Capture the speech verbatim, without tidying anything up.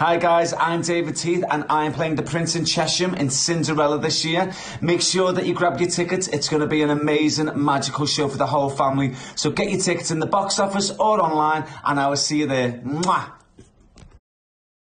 Hi guys, I'm David Heath and I'm playing the Prince in Cheshire in Cinderella this year. Make sure that you grab your tickets. It's going to be an amazing, magical show for the whole family. So get your tickets in the box office or online and I will see you there. Mwah!